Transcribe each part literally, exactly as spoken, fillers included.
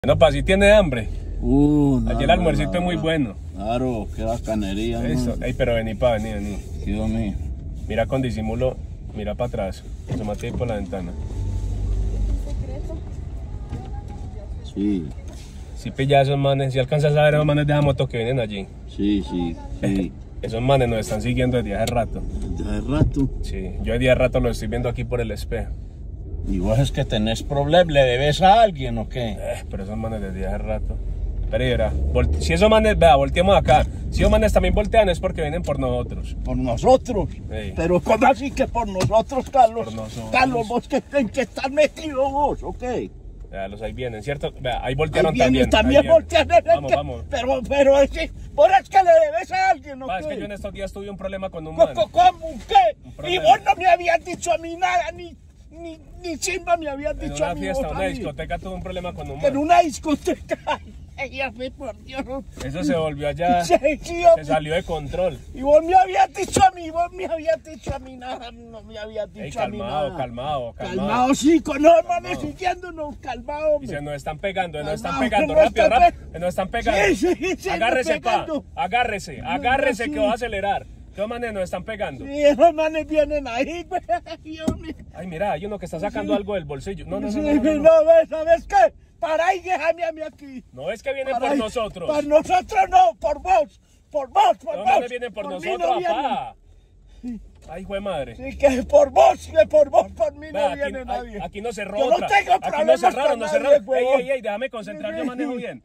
No, pa, si tiene hambre. Uh, no, Ayer el almuercito es muy bueno. Claro, qué bacanería. Eso, ¿no? ey, pero vení, pa, vení, vení. Dios mío. Mira con disimulo, mira para atrás. Asómate ahí por la ventana. Sí, Si pillas esos manes, si alcanzas a ver a esos manes de la moto que vienen allí. sí, sí, sí. Esos manes nos están siguiendo desde hace rato. Ya de rato. Sí, yo desde hace rato lo estoy viendo aquí por el espejo. ¿Y vos es que tenés problema? ¿Le debes a alguien o qué? Eh, pero esos manes desde hace rato. Pero mira, si esos manes, vea, volteemos acá. Si esos manes también voltean es porque vienen por nosotros. ¿Por nosotros? Sí. Pero ¿cómo así que por nosotros, Carlos? Por nosotros. Carlos, ¿vos qué, en qué estás metido vos o qué? Vea, los ahí vienen, ¿cierto? Vea, ahí voltearon Ahí vienen, también. también ahí vienen. voltean. Vamos, que- vamos. Pero, pero, es que, ¿vos es que le debes a alguien o Pa, es qué? que yo en estos días tuve un problema con un ¿Cómo, man. cómo, qué? Un Y problema. vos no me habías dicho a mí nada, ni, ni, ni chimba me habías En dicho a una mí. fiesta, vos a una mí. discoteca tuve un problema con un En man. una discoteca. Ay, ya fue, por Dios. Eso se volvió allá, Sí, se sí, hombre. salió de control. Y vos me habías dicho a mí, vos me habías dicho a mí nada, no me habías dicho Ey, a mí calmado, nada. calmado, calmado. Calmado, sí, con los manes siguiéndonos, calmado, Y se hombre. nos están pegando, nos están Calmado, pegando, que nos rápido, están rápido. pe- Nos están pegando. Sí, sí, sí, nos Agárrese, pa. pegando. Agárrese, No, agárrese no, que sí. va a acelerar. ¿Qué manes nos están pegando? Sí, esos manes vienen ahí, güey, hombre. Ay, mira, hay uno que está sacando algo del bolsillo. No, no, no, Sí, no, no, no. no, ves, ¿sabes qué? Para y déjame a mí aquí. No es que vienen Para por ahí. nosotros. Por nosotros no, por vos. Por vos, por Los vos. manes vienen por, mí nosotros, no vienen. papá. Ay, jue madre. Sí, que por vos, que por vos, por mí Vea, no aquí, viene ay, nadie. aquí no cerró Yo no otra. tengo Aquí no problemas cerraron, con no nadie, cerraron. Ey, huevón. ey, ey, déjame concentrar, yo manejo bien.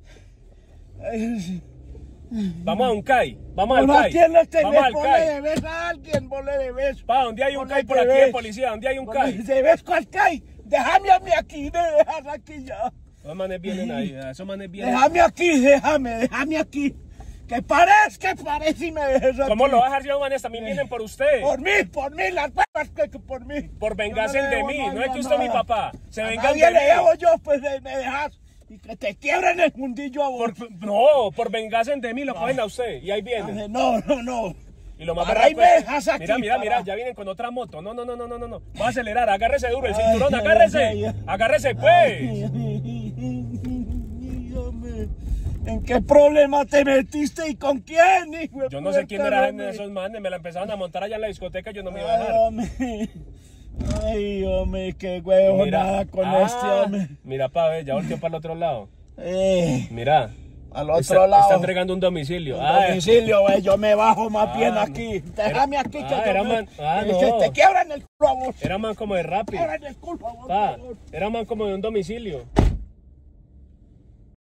Ay, sí. Vamos a un C A I, vamos al ¿A C A I. quién le tenés? Vamos al Vos C le A I. debes a alguien, vos le debes. Pa, ¿dónde hay un Vos C A I le por aquí de debes. policía? ¿Dónde hay un Vos C A le I? debes cuál C A I. Déjame a mí aquí, me dejas aquí ya. Esos manes vienen ahí, esos manes vienen. Déjame aquí, déjame, déjame aquí. Que pares, que pares y me dejes aquí. ¿Cómo lo va a dejar si los manes también vienen por usted? Por mí, por mí, las huevas que, que por mí. Por vengarse Yo no le de debo mí, a no es nadie que usted es mi nada. papá. Se A vengan nadie de le mí. debo yo, pues de- me dejas. Y que te quiebren el mundillo a vos. Por, no, por vengarse de mí lo cogen a usted. Y ahí vienen. No, no, no. Y lo más Para ahí berraco me es- dejas aquí, Mira, mira, para. mira, ya vienen con otra moto. No, no, no, no, no, no, no. Va a acelerar, agárrese duro el Ay, cinturón, ay, agárrese. ay, ay. Agárrese, pues. Ay, hombre, ¿en qué problema te metiste y con quién, hijo de Yo no sé puta, quién eran hombre? esos manes, me la empezaron a montar allá en la discoteca y yo no me iba a Ay, dejar. hombre. Ay, hombre, qué Y huevo mira, nada con ah, este hombre. Mira, pa, ve, ya volteó para el otro lado. Eh, Mira. al otro está, lado. Está entregando un domicilio. Un Ah, domicilio, güey, yo me bajo más Ah, bien no. aquí. Era- Déjame aquí que ah, yo era me- man- ah, que no. te quiebran el culo a vos. Era man como de Te Rappi. quiebran el culo a vos, Pa, por favor. era man como de un domicilio.